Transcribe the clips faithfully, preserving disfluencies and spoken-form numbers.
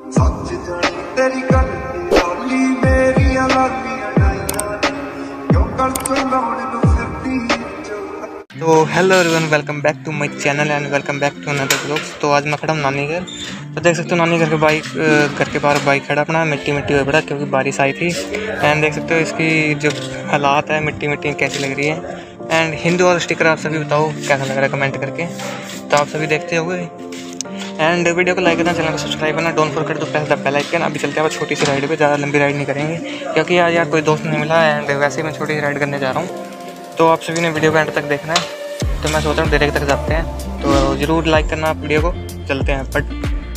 सच जानी तेरी गल दी मेरी लालियां डाइयां क्यों कर चंगा मैनू फिरदी। तो hello everyone, welcome back to my channel and welcome back to another blogs. तो आज मैं खड़ा हूँ नानी घर। तो देख सकते हो नानी घर के बाइक घर के बाहर बाइक खड़ा अपना मिट्टी मिट्टी हो पड़ा क्योंकि बारिश आई थी। एंड देख सकते हो इसकी जो हालात है मिट्टी मिट्टी कैसी लग रही है। एंड हिंदू और स्टिकर आप सभी बताओ कैसा लग रहा है कमेंट करके। तो आप सभी देखते होंगे एंड वीडियो को लाइक करना, चैनल को सब्सक्राइब करना, don't forget to press the bell icon. अभी चलते हैं छोटी सी राइड पे, ज़्यादा लंबी राइड नहीं करेंगे क्योंकि आज यार कोई दोस्त नहीं मिला एंड वैसे ही मैं छोटी सी राइड करने जा रहा हूँ। तो आप सभी ने वीडियो को एंड तक देखना है। तो मैं सोच रहा हूँ डायरेक्ट तक जाते हैं, तो ज़रूर लाइक करना आप वीडियो को। चलते हैं बट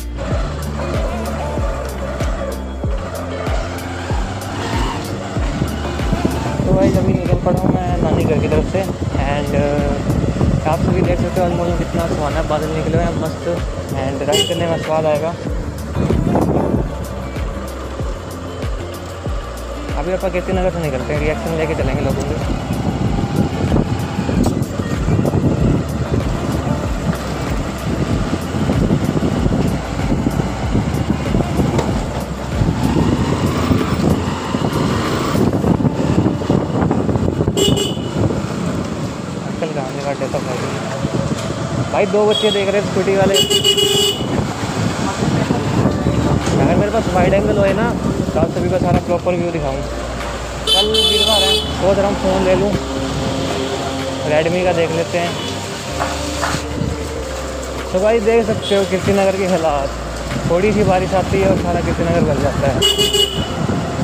तो भाई अभी निकल पड़ा हूँ मैं नानी घर की तरफ से। एंड आप सभी देख सकते हो मौसम कितना सुहाना है, बादल निकले हुए हैं मस्त। एंड राइड करने में स्वाद आएगा। अभी आप कीर्ति नगर से निकलते हैं, रिएक्शन लेके चलेंगे लोगों के। काटे तो भाई भाई दो बच्चे देख रहे हैं स्कूटी वाले। अगर मेरे पास वाइड एंगल हो ना तो आप सभी का सारा प्रॉपर व्यू दिखाऊँ। कल वीरवार है, सोच रहा हूँ फ़ोन ले लूँ, रेडमी का देख लेते हैं। तो भाई देख सकते हो कीर्ति नगर की हालात, थोड़ी सी बारिश आती है और सारा कीर्ति नगर भर जाता है।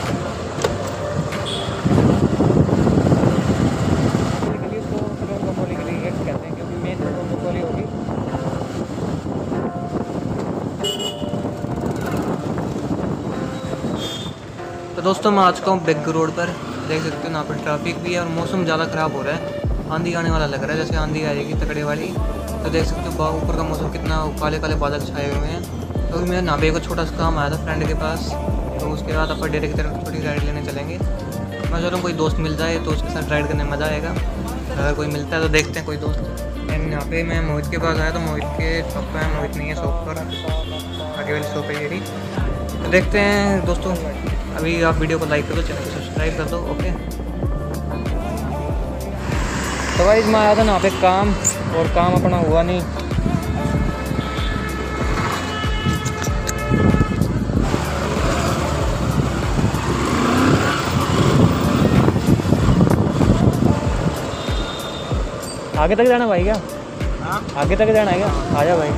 तो दोस्तों मैं आ चुका हूँ बेग रोड पर। देख सकते हो यहाँ पर ट्रैफिक भी है और मौसम ज़्यादा ख़राब हो रहा है, आंधी आने वाला लग रहा है, जैसे आंधी आएगी तकड़े वाली। तो देख सकते हो ऊपर का मौसम कितना काले काले बादल छाए हुए हैं। तो अभी मेरे नाबे को छोटा सा काम आया था फ्रेंड के पास, तो उसके बाद अपन डेरे की तरफ छोटी राइड लेने चलेंगे। मैं सोच रहा हूँ कोई दोस्त मिल जाए तो उसके साथ राइड करने में मज़ा आएगा। अगर कोई मिलता है तो देखते हैं कोई दोस्त। एंड यहाँ पे मैं मोहित के पास आया तो मोहित के शॉप पर है, मोहित नहीं है शॉप पर, आगे वाली शॉप है ये। तो देखते हैं दोस्तों, अभी आप वीडियो को लाइक कर दो, चैनल को सब्सक्राइब कर दो। ओके तो भाई मैं आया था ना पे काम, और काम अपना हुआ नहीं। आगे तक जाना भाई क्या? हाँ आगे तक जाना है क्या? आजा भाई।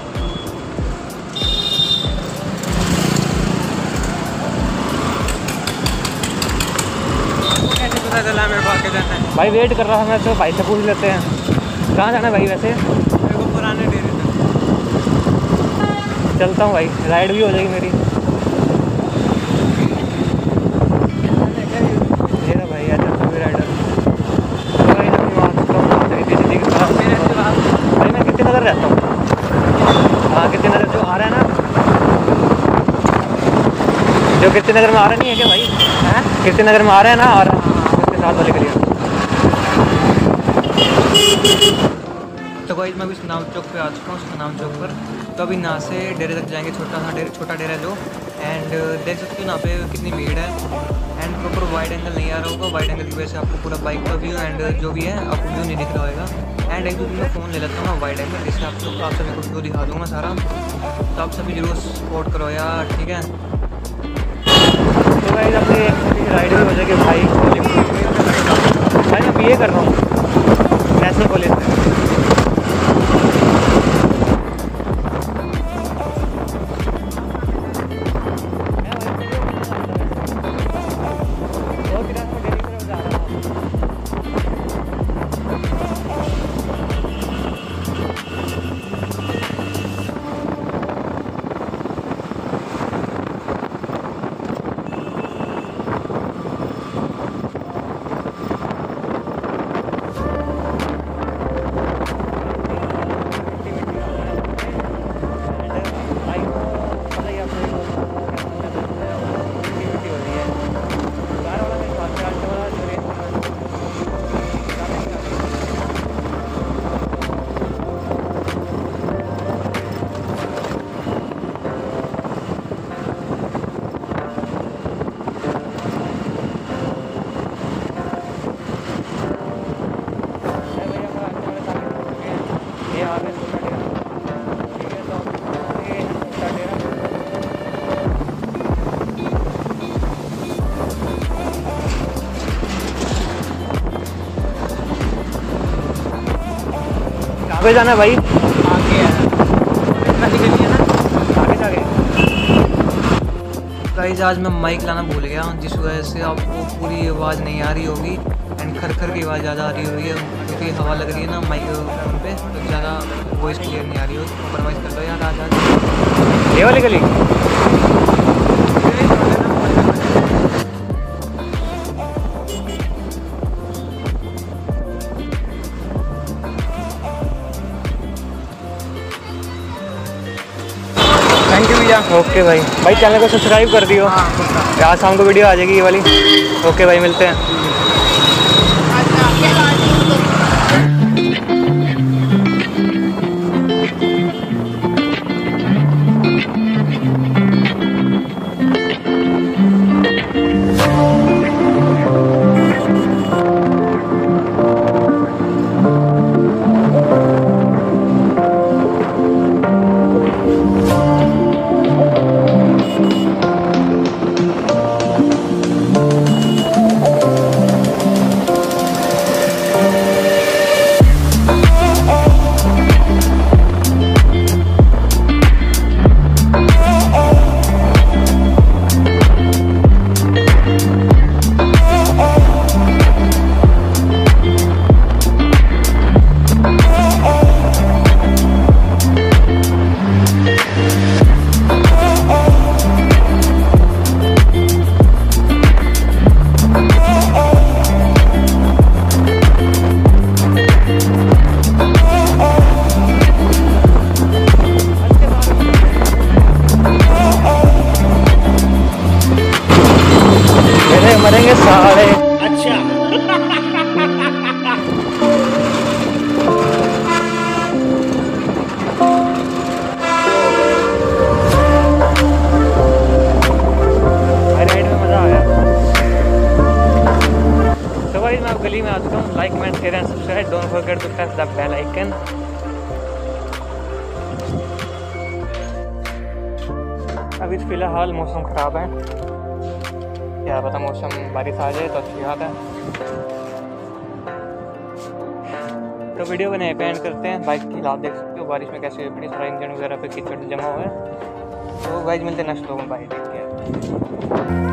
चला मेरे को आगे जाना है भाई, वेट कर रहा था मैं, तो भाई से पूछ लेते हैं कहाँ जाना है भाई। वैसे मेरे को पुराने डेरे तक चलता हूँ भाई, राइड भी हो जाएगी मेरी। ये ना भाई यार चलता हुई राइडर। तो भाई ना मैं वहाँ सीधी के पास भाई, मैं कीर्ति नगर रहता हूँ। हाँ कीर्ति नगर जो आ रहा है ना, जो कीर्ति नगर में आ रहा नहीं है क्या भाई? हैं कीर्ति नगर में आ रहा है ना, आ रहा है साथ वाले के लिए। तो भाई मैं अभी सुनाम चौक पे आ चुका हूँ, सुनाम चौक पर। तो अभी यहाँ से डेरे तक जाएंगे, छोटा सा डेरे, छोटा डेरा जो। एंड देख सकते हो यहाँ पे कितनी भीड़ है। एंड प्रॉपर वाइड एंगल नहीं आ रहा होगा, वाइड एंगल की वजह से आपको पूरा बाइक का व्यू एंड जो भी है आपको व्यू नहीं दिख रहा होगा। एंड एक दो मैं फ़ोन ले लेता हूँ ना वाइड एंगल, जिससे आप लोग आप सभी को व्यू दिखा दूँगा सारा। तो आप सभी जरूर सपोर्ट करो यार, ठीक है। तो भाई अपनी राइड भी हो जाएगी भाई। भाई मैं बी ए कर रहा हूँ नेशनल कॉलेज में। कहाँ जाना है भाई? आगे है ना, आगे जाके गाइस आज मैं माइक लाना भूल गया, जिस वजह से आपको पूरी आवाज़ नहीं आ रही होगी एंड खर खर की आवाज़ ज़्यादा आ रही होगी, क्योंकि हवा लग रही है ना माइक फोन पे, तो ज़्यादा वॉइस क्लियर नहीं आ रही होगी। कॉम्प्रोमाइज़ कर दो यार। आज आज ये वाली गली थैंक यू भैया। ओके भाई। भाई चैनल को सब्सक्राइब कर दियो। आज शाम को वीडियो आ जाएगी ये वाली। ओके भाई, मिलते हैं। मरेंगे सारे। अच्छा राइड में मज़ा आया। तो भाई मैं गली में आ चुका हूँ। Like comment share and subscribe, don't forget to press the bell icon. अभी फिलहाल मौसम ख़राब है, क्या पता मौसम बारिश आ जाए तो अच्छी बात है। तो वीडियो को नहीं एंड करते हैं। बाइक की हालत देख सकते हो, बारिश में कैसे बड़ी सारा इंजन वगैरह पे कीचड़ जमा हुआ है। तो गाइस मिलते हैं नेक्स्ट लोगों में। Bye, take care.